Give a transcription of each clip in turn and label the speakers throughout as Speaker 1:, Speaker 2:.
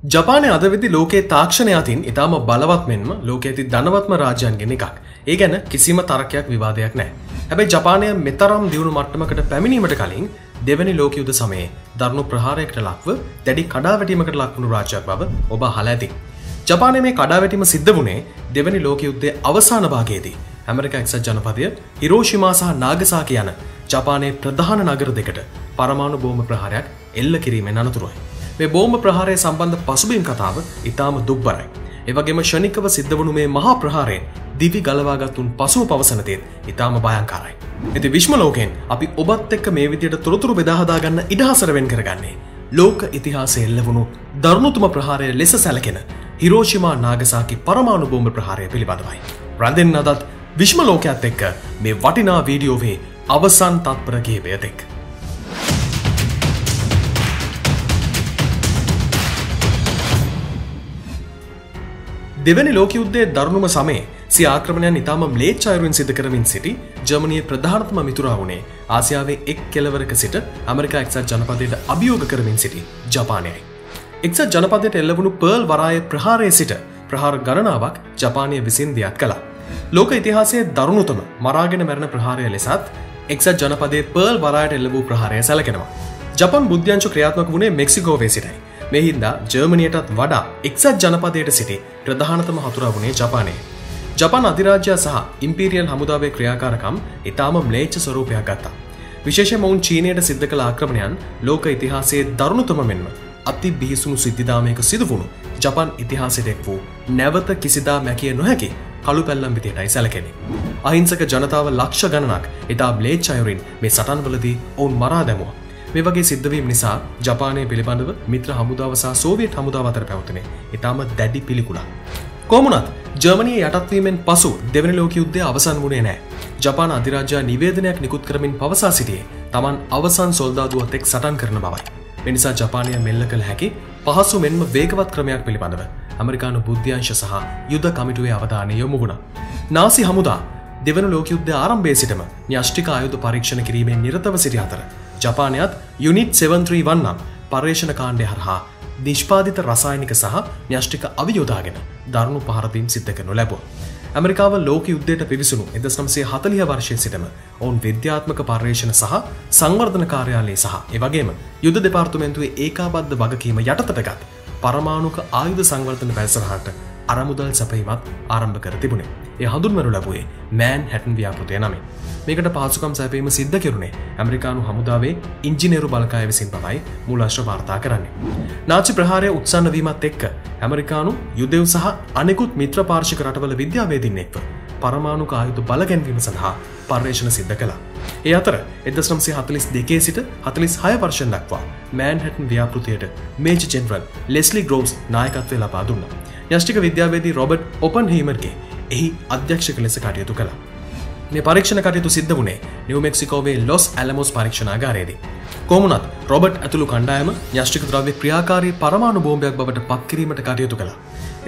Speaker 1: ජපානය අද වෙද්දී ලෝකයේ තාක්ෂණය අතින් ඉතාම බලවත් මෙන්ම ලෝකයේ ඇති ධනවත්ම රාජ්‍යයන්ගෙන් එකක්. ඒ ගැන කිසිම තරකයක් විවාදයක් නැහැ. හැබැයි ජපානය මෙතරම් දියුණු මට්ටමකට පැමිණීමට කලින් දෙවැනි ලෝක යුද්ධ සමයේ දරුණු ප්‍රහාරයකට ලක්ව දැඩි කඩාවැටීමකට ලක්වුණු රාජ්‍යයක් බව ඔබ අහලා ඇති. ජපානයේ මේ කඩාවැටීම සිද්ධ වුණේ දෙවැනි ලෝක යුද්ධයේ අවසාන භාගයේදී. ඇමරිකා එක්සත් ජනපදය හිරෝෂිමා සහ නාගසාකි යන ජපානයේ ප්‍රධාන නගර දෙකට පරමාණු බෝම්බ ප්‍රහාරයක් එල්ල කිරීමෙන් අනතුරුවයි. මේ බෝම්බ ප්‍රහාරය සම්බන්ධ පසුබිම් කතාව ඉතාම දුක්බරයි. ඒ වගේම ෂණිකව සිද්ධ වුණු මේ මහා ප්‍රහාරයෙන් දිවි ගලවාගත්තුන් පසුව පවසන දේත් ඉතාම භයානකයි. ඉතින් විශ්ව ලෝකයෙන් අපි ඔබත් එක්ක මේ විදියට තොරතුරු බෙදා හදා ගන්න ඉඩහසර වෙන් කරගන්නේ ලෝක ඉතිහාසයේ එල්ල වුණු දරුණුතම ප්‍රහාරය ලෙස සැලකෙන හිරෝෂිමා නාගසාකි පරමාණු බෝම්බ ප්‍රහාරය පිළිබඳවයි. රැඳෙන්න අදත් විශ්ව ලෝකයේත් එක්ක මේ වටිනා වීඩියෝවේ අවසන් තත්පර කිහිපයක් එක්ක. දෙවැනි ලෝක යුද්ධයේ දරුණුම සමයේ සිය ආක්‍රමණයන් ඉතාම ම්ලේච්ඡ අයුරින් සිදු කරමින් සිටි ජර්මනියේ ප්‍රධානතම මිතුරා වුණේ ආසියාවේ එක් කෙළවරක සිට ඇමරිකා එක්සත් ජනපදයට අභියෝග කරමින් සිටි ජපානයයි. එක්සත් ජනපදයට එල්ල වුණු පර්ල් වරාය ප්‍රහාරයේ සිට ප්‍රහාර ගණනාවක් ජපානය විසින් දියත් කළා. ලෝක ඉතිහාසයේ දරුණුතම මරාගෙන මැරෙන ප්‍රහාරය ලෙසත් එක්සත් ජනපදයේ පර්ල් වරායට එල්ල වූ ප්‍රහාරය සැලකෙනවා. ජපාන් බුද්ධ්‍යංශ ක්‍රියාත්මක වුණේ මෙක්සිකෝවේ සිටයි. මේ හින්දා ජර්මනියටත් වඩා එක්සත් ජනපදයට සිටි ප්‍රධානතම හතුරා වුණේ ජපානය. ජපාන අධිරාජ්‍ය සහ ඉම්පීරියල් හමුදාවේ ක්‍රියාකාරකම් ඉතාම ම්ලේච්ඡ ස්වරූපයක් ගත්තා. විශේෂයෙන්ම ඔවුන් චීනයට සිද්ධ කළ ආක්‍රමණයන් ලෝක ඉතිහාසයේ දරුණුතම මෙන්ම අති බිහිසුණු සිද්ධිදාමයක සිදු වුණු ජපාන් ඉතිහාසයට එක් වූ නැවත කිසිදා මැකිය නොහැකි කළු පැල්ලම් විදියටයි සැලකෙන්නේ. අහිංසක ජනතාව ලක්ෂ ගණනක් ඉතා ම්ලේච්ඡ අයුරින් මේ සටන්වලදී ඔවුන් මරා දැමුවා. මේ වගේ සිද්ධවීම් නිසා ජපානය පිළිබඳව මිත්‍ර හමුදාව සහ සෝවියට් හමුදාව අතර පැවතුනේ ඉතාම දැඩි පිළිකුලක්. කොහොම වුණත් ජර්මනිය යටත්වීමෙන් පසු දෙවැනි ලෝක යුද්ධය අවසන් වුණේ නැහැ. ජපාන අධිරාජ්‍ය නිවේදනයක් නිකුත් කරමින් පවසා සිටියේ Taman අවසන් සොල්දාදුවත් එක් සටන් කරන බවයි. මේ නිසා ජපානය මෙල්ල කළ හැකි පහසු මෙන්ම වේගවත් ක්‍රමයක් පිළිබඳව ඇමරිකානු බුද්ධ්‍යංශ සහ යුද කමිටුවේ අවධානය යොමු වුණා. නාසි හමුදා දෙවැනි ලෝක යුද්ධයේ ආරම්භයේ සිටම න්‍යෂ්ටික ආයුධ පරීක්ෂණ කිරීමෙන් නිරතව සිටි අතර ජපානයත් යුනිට් 731 නම් පර්යේෂණ කාණ්ඩය හරහා නිෂ්පාදිත රසායනික සහ න්‍යෂ්ටික අවි යොදාගෙන දරුණු පහරදීම් සිද්ධ කරනු ලැබුවා. ඇමරිකාව ලෝක යුද්ධයට පිවිසුණු 1940 වර්ෂයේ සිටම ඔවුන් විද්‍යාත්මක පර්යේෂණ සහ සංවර්ධන කාර්යාලය සහ එවැගේම යුද දෙපාර්තමේන්තුවේ ඒකාබද්ධ වගකීම යටතටගත් පරමාණුක ආයුධ සංවර්ධන වැඩසටහනට අරමුදල් සැපයීමත් ආරම්භ කර තිබුණේ. ඒ හඳුන්වනු ලැබුවේ මෑන්හැටන් ව්‍යාපෘතිය නමින්. මේකට පහසුකම් සැපයීම සිද්ධ කෙරුණේ ඇමරිකානු හමුදාවේ ඉංජිනේරු බලකාය විසින් බවයි මූලාශ්‍ර වාර්තා කරන්නේ. නාචි ප්‍රහාරය උත්සන්න වීමත් එක්ක ඇමරිකානු යුදෙව් සහ අනෙකුත් මිත්‍ර පාර්ශ්වික රටවල විද්‍යාවේදීන් එක්ව පරමාණුක ආයුධ බලගැන්වීම සඳහා පර්යේෂණ සිද්ධ කළා. ඒ අතර 1942 සිට 46 වර්ෂන් දක්වා මෑන්හැටන් ව්‍යාපෘතියට මේජර් ජෙනරල් ලෙස්ලි ග්‍රෝව්ස් නායකත්වය ලබා දුන්නා. න්‍යෂ්ටික විද්‍යාවේදී රොබර්ට් ඔපන්හීමර්ගේ එහි අධ්‍යක්ෂක ලෙස කටයුතු කළා. මේ පරීක්ෂණ කටයුතු සිද්ධ වුණේ නිව් මෙක්සිකෝවේ ලොස් ඇලමෝස් පරීක්ෂණාගාරයේදී. කොහොම වුණත් රොබර්ට් ඇතුළු කණ්ඩායම න්‍යෂ්ටික ද්‍රව්‍ය ක්‍රියාකාරී පරමාණු බෝම්බයක් බවට පත් කිරීමට කටයුතු කළා.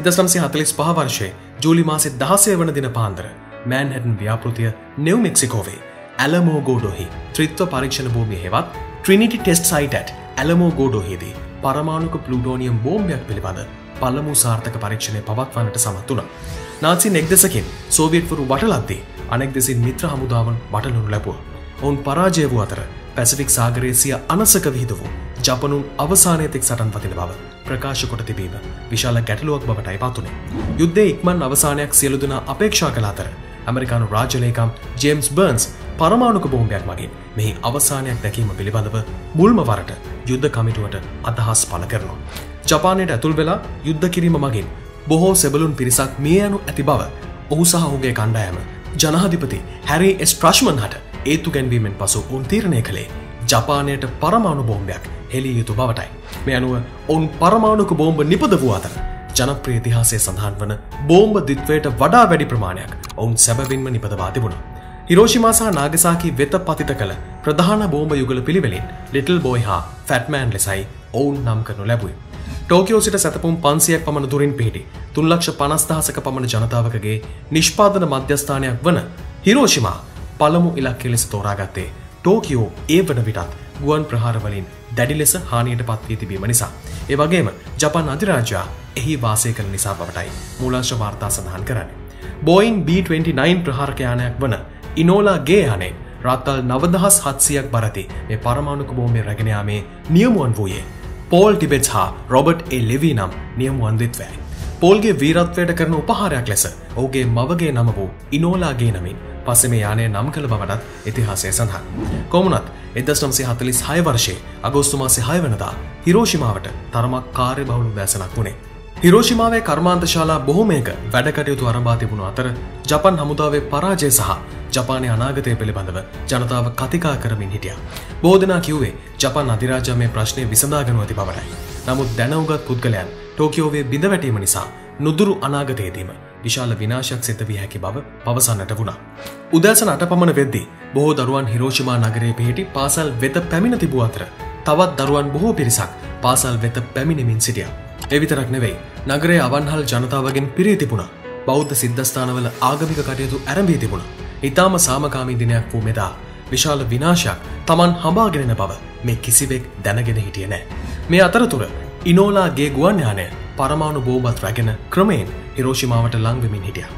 Speaker 1: 1945 වර්ෂයේ ජූලි මාසයේ 16 වන දින පාන්දර මෑන්හැටන් ව්‍යාපෘතිය නිව් මෙක්සිකෝවේ ඇලමෝගෝඩෝහි ත්‍රිත්ව පරීක්ෂණ භූමිය හෙවත් ට්‍රිනිටි ටෙස්ට් සයිට් ඇට් ඇලමෝගෝඩෝහිදී පරමාණුක ප්ලූටෝනියම් බෝම්බයක් පිළිබඳ පළමු සාර්ථක පරීක්ෂණය පවත්වන්නට සමත් වුණා. නාසීන් එක් දෙසකින් සෝවියට්වරු වටලද්දී අනෙක් දෙසින් මිත්‍ර හමුදාවන් වටලනු ලැබුවා. ඔවුන් පරාජය වූ අතර පැසිෆික් සාගරයේ සිය අනසක විහිද වූ ජපනුන් අවසානයේ තෙක් සටන් පතින බව ප්‍රකාශ කොට තිබීම විශාල ගැටලුවක් බවටයි පත්ුනේ. යුද්ධයේ ඉක්මන් අවසානයක් සියලු දෙනා අපේක්ෂා කළ අතර ඇමරිකානු රාජ්‍ය ලේකම් ජේම්ස් බර්න්ස් පරමාණුක බෝම්බයක් මගින් මෙහි අවසානයක් දැකීම පිළිබඳව මුල්ම වරට යුද්ධ කමිටුවට අදහස් පළ කරනවා. ජපානයට ඇතුල් වෙලා යුද්ධ කිරීම මගින් බොහෝ සෙබළුන් පිරිසක් මිය යනු ඇති බව ඔහු සහ ඔහුගේ කණ්ඩායම ජනාධිපති හැරි එස් ට්‍රෂ්මන් හට ඒතු ගැන්වීමෙන් පසු ඔවුන් තීරණය කළේ ජපානයට පරමාණු බෝම්බයක් හෙළිය යුතු බවටයි. මේ අනුව ඔවුන් පරමාණුක බෝම්බ නිපද වූ අතර ජනප්‍රිය ඉතිහාසයේ සඳහන් වන බෝම්බ ද්විත්වයට වඩා වැඩි ප්‍රමාණයක් ඔවුන් සැබවින්ම නිපදවා තිබුණා. හිරෝෂිමා සහ නාගසාකි වෙත පතිත කළ ප්‍රධාන බෝම්බ යුගල පිළිවෙලින් ලිටල් බෝයි හා ෆැට්මෑන් ලෙසයි ඔවුන් නම් කරනු ලැබුවේ. ටෝකියෝ සිට සැතපුම් 500ක් පමණ දුරින් පිහිටි 3,50,000ක පමණ ජනතාවකගේ නිෂ්පාදන මධ්‍යස්ථානයක් වන හිරෝෂිමා පළමු ඉලක්කය ලෙස තෝරාගත්තේ ටෝකියෝ ඒ වන විටත් ගුවන් ප්‍රහාර වලින් දැඩි ලෙස හානියට පත් වී තිබීම නිසා. ඒ වගේම ජපාන් අධිරාජ්‍යය එහි වාසය කරන නිසා බවටයි මූලාශ්‍ර වාර්තා සඳහන් කරන්නේ. බෝයින් B-29 ප්‍රහාරක යානයක් වන ඉනෝලා ගේ යානයෙන් රාත්‍රී 9700ක් බරති මේ පරමාණුක බෝම්බය රැගෙන යාමේ නියමුවන් වූයේ පෝල් ටිබෙට්ස් හා රොබර්ට් ඒ ලෙවි නම් නියමුවන් වෙත්වැයි. පෝල්ගේ වීරත්වයට කරන උපහාරයක් ලෙස ඔහුගේ මවගේ නම වූ ඉනෝලා ගේ නමින් පස්සේ මේ යානය නම් කළ බවටත් ඉතිහාසය සඳහන්. කොමුණත් 1946 වර්ෂයේ අගෝස්තු මාසයේ 6 වෙනිදා හිරෝෂිමාවට තරමක් කාර්යබහුල උදෑසනක් වුණේ. හිරෝෂිමාවේ කර්මාන්තශාලා බොහෝමයක වැඩ කටයුතු ආරම්භ තිබුණු අතර ජපාන් හමුදාවේ පරාජය සහ ජපානයේ අනාගතය පිළිබඳව ජනතාව කතිකා කරමින් හිටියා. බොහෝ දෙනා කිව්වේ ජපාන් අධිරාජ්‍යය මේ ප්‍රශ්නය විසඳාගෙන ඇති බවයි. නමුත් දැනුගත් පුද්ගලයන් ටෝකියෝවේ බිඳ වැටීම නිසා නුදුරු අනාගතයේදීම විශාල විනාශයක් සිද්ධ විය හැකි බව පවසන්නට වුණා. උදෑසන 8 පමණ වෙද්දී බොහෝ දරුවන් හිරෝෂිමා නගරයේ පිහිටි පාසල් වෙත පැමිණ තිබූ අතර තවත් දරුවන් බොහෝ පිරිසක් පාසල් වෙත පැමිණෙමින් සිටියා. ඒ විතරක් නෙවෙයි නගරයේ අවන්හල් ජනතාවගෙන් පිරී තිබුණා. බෞද්ධ සිද්ධාස්ථානවල ආගමික කටයුතු ආරම්භී තිබුණා. ඊටාම සාමකාමී දිනයක් වූ මෙදා විශාල විනාශයක් Taman හඹාගෙන යන බව මේ කිසිවෙක් දැනගෙන හිටියේ නැහැ. මේ අතරතුර ඉනෝලා ගේ ගුවන් යානය පරමාණු බෝම්බත් රැගෙන ක්‍රමයෙන් හිරෝෂිමාවට ලං වෙමින් හිටියා.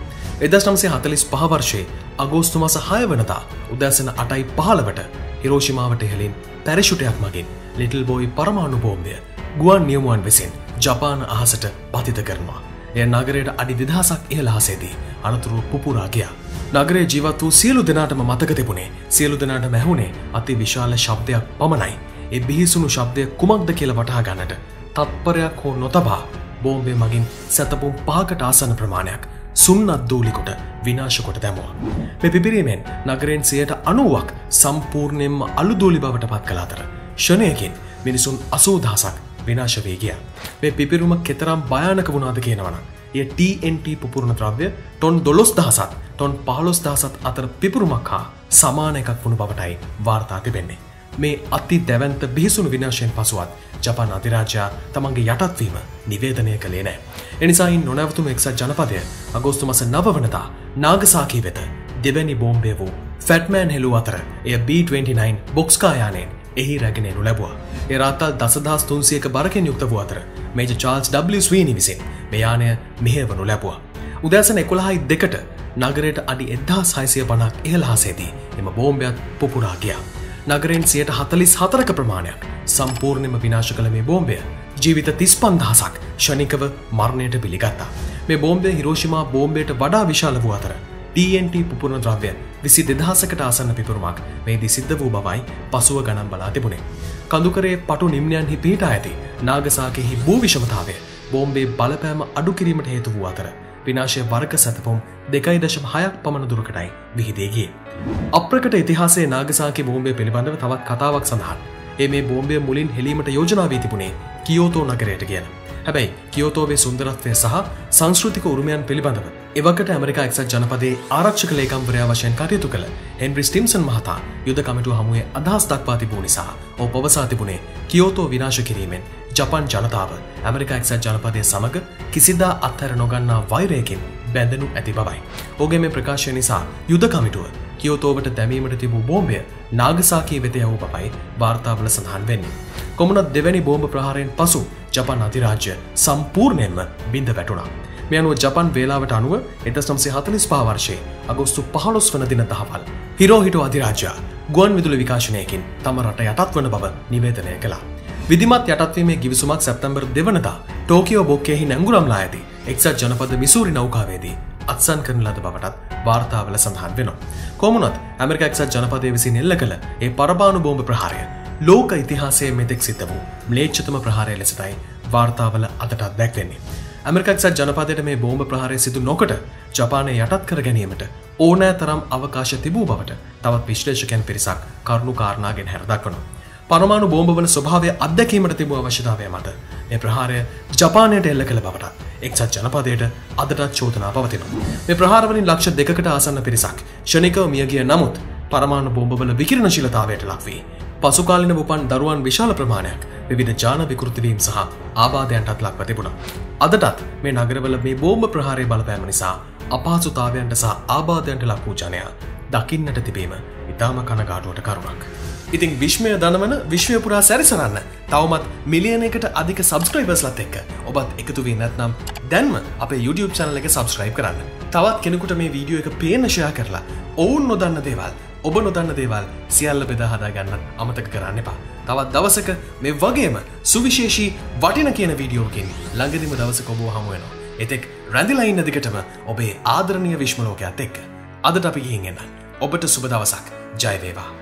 Speaker 1: 1945 වර්ෂයේ අගෝස්තු මාස 6 වෙනිදා උදෑසන 8:15ට හිරෝෂිමාවට ඉහළින් පැරෂුටයක් මගින් ලිටල් බෝයි පරමාණු බෝම්බය ගුවන් නියමුවන් විසින් ජපාන අහසට පතිත කරනවා. එය නගරයට අඩි 2000ක් ඉහළ අහසේදී අනතුරු පුපුරා ගියා. නගරයේ ජීවත් වූ සියලු දෙනාටම මතක තිබුණේ සියලු දෙනාටම ඇහුනේ අති විශාල ශබ්දයක් පමණයි. ඒ බිහිසුණු ශබ්දය කුමක්ද කියලා වටහා ගන්නට තත්පරයක් හෝ නොතබා බෝම්බය මගින් සැතපුම් 5කට ආසන්න ප්‍රමාණයක් සුන්නත් දූලි කොට විනාශ කොට දැමුවා. මේ පිපිරීමෙන් නගරයෙන් 90%ක් සම්පූර්ණයෙන්ම අලු දූලි බවට පත් කළ අතර ෂණයකින් මිනිසුන් 80000ක් විනාශ වී ගියා. මේ පිපිරුම කෙතරම් භයානක වුණාද කියනවනම් ඒ TNT පුපුරන ද්‍රව්‍ය ටොන් 12000ක් ටොන් 15000ක් අතර පිපිරුමක් හා සමාන එකක් වුණු බවටයි වාර්තා තිබෙන්නේ. මේ අති දැවැන්ත බිහිසුණු විනාශයෙන් පසුවත් ජපාන් අධිරාජ්‍යය තමන්ගේ යටත්වීම නිවේදනය කළේ නැහැ. එනිසා ඉන් නොනැවතුණු එක්සත් ජනපදය අගෝස්තු මාස 9 වෙනිදා නාගසාකි වෙත දෙවැනි බෝම්බය වූ ෆැට්මෑන් හෙළුව අතර එය B-29 බොක්ස්කා යානයෙන් එහි රැගෙන එනු ලැබුවා. ඒ රාත්‍රී 10300ක බරකින් යුක්ත වූ අතර මේජර් චාල්ස් W. ස්වීනි විසින් මේ යානය මෙහෙයවනු ලැබුවා. උදෑසන 11:02ට නගරයට අඩි 1650ක් ඉහළ අහසේදී එම බෝම්බයත් පුපුරා ගියා. නගරයෙන් 144ක ප්‍රමාණයක් සම්පූර්ණයෙන්ම විනාශ කළ මේ බෝම්බය ජීවිත 35000ක් ෂණිකව මරණයට පිළිගත්තා. මේ බෝම්බය හිරෝෂිමා බෝම්බයට වඩා විශාල වූ අතර TNT පුපුරන ද්‍රව්‍ය 22000කට ආසන්න පිපිරුමක් මේදී සිද්ධ වූ බවයි පසුව ගණන් බලා තිබුණේ. කඳුකරයේ පටු නිම්නයන්හි පිහිටා ඇති නාගසාකිහි භූ විෂමතාවය බෝම්බේ බලපෑම අඩු කිරීමට හේතු වූ අතර විනාශය වර්ග සැතපුම් 2.6ක් පමණ දුරකටයි විහිදී ගියේ. අප්‍රකට ඉතිහාසයේ නාගසාකි බෝම්බය පිළිබඳව තවත් කතාවක් සඳහන්. මේ බෝම්බය මුලින් හෙළීමට යෝජනා වී තිබුණේ කියෝතෝ නගරයට කියලා. හැබැයි කියෝතෝවේ සුන්දරත්වය සහ සංස්කෘතික උරුමයන් පිළිබඳව එවකට ඇමරිකා එක්සත් ජනපදයේ ආරක්ෂක ලේකම්වරයා වශයෙන් කටයුතු කළ හෙන්රි ස්ටිම්සන් මහතා යුද කමිටුව හමුවේ අදහස් දක්වා තිබූ නිසා ඔහු පවසා තිබුණේ කියෝතෝ විනාශ කිරීමෙන් ජපාන් ජනතාව ඇමරිකා එක්සත් ජනපදයේ සමග කිසිදා අත්හැර නොගන්නා වෛරයකින් බැඳෙනු ඇති බවයි. ඔහුගේ මේ ප්‍රකාශය නිසා යුද කමිටුව කියෝතෝවට දැමීමට තිබූ බෝම්බය නාගසාකි වෙත යවූ බවයි වාර්තාවල සඳහන් වෙන්නේ. කොමුණත් දෙවැනි බෝම්බ ප්‍රහාරයෙන් පසු ජපාන් අධිරාජ්‍ය සම්පූර්ණයෙන්ම බිඳ වැටුණා. මේ අනුව ජපාන් වේලාවට අනුව 1945 වර්ෂයේ අගෝස්තු 15 වන දින දහවල් හිරෝහිටෝ අධිරාජ්‍යය ගුවන් විදුලි විකාශනයකින් තම රට යටත් වන බව නිවේදනය කළා. විධිමත් යටත්වීමේ ගිවිසුමක් සැප්තැම්බර් 2 වෙනිදා ටෝකියෝ බොක්කේහි නැංගුරම්ලා ඇති එක්සත් ජනපද මිසූරි නෞකාවේදී අත්සන් කරන ලද බවටත් වාර්තාවල සඳහන් වෙනවා. කොමුණත් ඇමරිකා එක්සත් ජනපදයේ විසින් එල්ල කළ ඒ පරමාණු බෝම්බ ප්‍රහාරය ලෝක ඉතිහාසයේ මෙතෙක් සිද්ධ වූ ම්ලේච්ඡතම ප්‍රහාරය ලෙසයි වාර්තාවල අදටත් දැක්වෙන්නේ. ඇමරිකා එක්සත් ජනපදයට මේ බෝම්බ ප්‍රහාරය සිදු නොකොට ජපානය යටත් කර ගැනීමට ඕනෑ තරම් අවකාශ තිබූ බවට තවත් විශ්ලේෂකයන් පිරිසක් කරුණු කාරණාගෙන හැර දක්වනවා. පරමාණු බෝම්බවල ස්වභාවය අත්දැකීමට තිබූ අවශ්‍යතාවය මත මේ ප්‍රහාරය ජපානයට එල්ල කළ බවට එක්සත් ජනපදයට අදටත් චෝදනා පවතිනවා. මේ ප්‍රහාරවලින් ලක්ෂ 2කට ආසන්න පිරිසක් ෂණිකව මිය ගිය නමුත් පරමාණු බෝම්බවල විකිරණශීලතාවයට ලක් වී පසුකාලීන උපන් දරුවන් විශාල ප්‍රමාණයක් විවිධ ජාන විකෘති වීම සහ ආබාධයන්ටත් ලක්ව තිබුණා. අදටත් මේ නගරවල මේ බෝම්බ ප්‍රහාරයේ බලපෑම නිසා අපහසුතාවයන්ට සහ ආබාධයන්ට ලක් වූ ජනයා දකින්නට තිබීම ඉතාම කනගාටුවට කරුණක්. ඉතින් විශ්මය දනවන විශ්වය පුරා සැරිසරන්න තවමත් මිලියන එකට අධික සබස්ක්‍රයිබර්ස්ලත් එක්ක ඔබත් එකතු වී නැත්නම් දැන්ම අපේ YouTube channel එක subscribe කරන්න. තවත් කෙනෙකුට මේ වීඩියෝ එක පේන්න share කරලා ඔවුන් නොදන්න දේවල් ඔබ නොදන්න දේවල් සියල්ල බෙදා හදා ගන්නත් අමතක කරන්න එපා. තවත් දවසක මේ වගේම සුවිශේෂී වටින කියන වීඩියෝකින් ළඟදිම දවසක ඔබව හමු වෙනවා. එතෙක් රැඳිලා ඉන්න දිගටම ඔබේ ආදරණීය විශ්ම ලෝකයත් එක්ක. අදට අපි ගිහින් එන්න. ඔබට සුබ දවසක්. ජය වේවා.